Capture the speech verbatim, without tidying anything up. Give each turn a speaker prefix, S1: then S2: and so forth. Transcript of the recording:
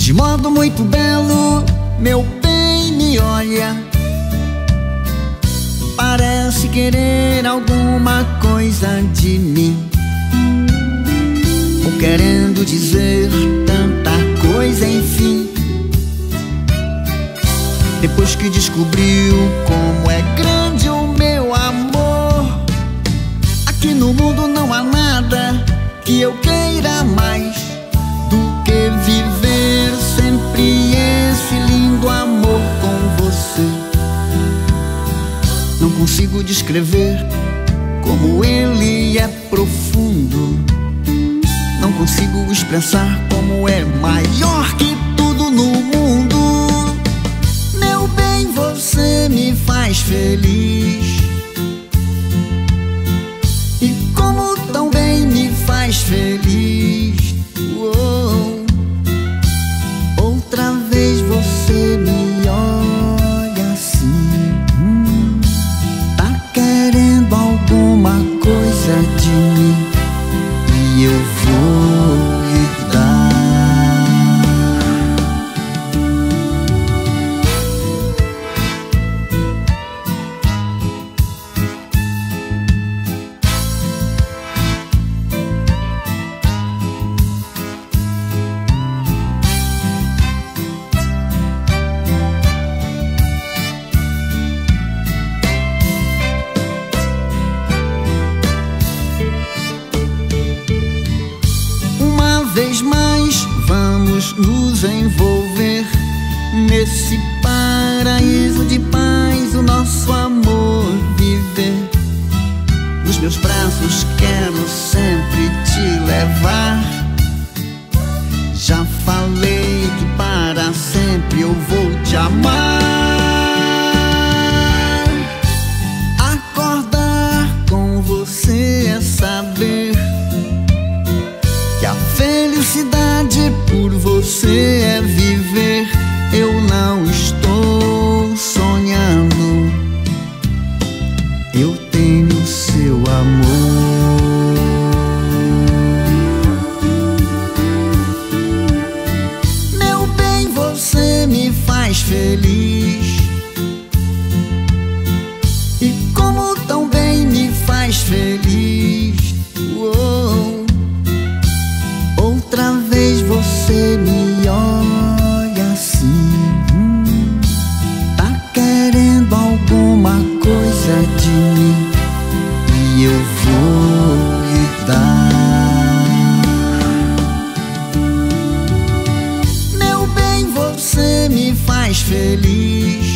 S1: De modo muito belo, meu bem, me olha. Parece querer alguma coisa de mim, ou querendo dizer tanta coisa, enfim. Depois que descobriu como é grande o meu amor, aqui no mundo não há nada que eu queira mais do que viver sempre esse lindo amor com você. Não consigo descrever como ele é profundo, não consigo expressar como é maior que tudo no mundo. Meu bem, você me faz feliz, e como tão bem me faz feliz. Uou. Outra vez você me olha assim, hum, tá querendo alguma coisa de mim, e eu vou lhe dar. Vez mais vamos nos envolver nesse paraíso de paz, o nosso amor viver. Nos meus braços quero sempre te levar. Já falei que para sempre eu vou te amar. Acordar com você é saber que a felicidade por você é viver. Eu não estou sonhando, eu tenho seu amor. Meu bem, você me faz feliz, e como tão bem me faz feliz. Uou. Outra vez você me olha assim, hum, tá querendo alguma coisa de mim, e eu vou lhe dar. Meu bem, você me faz feliz,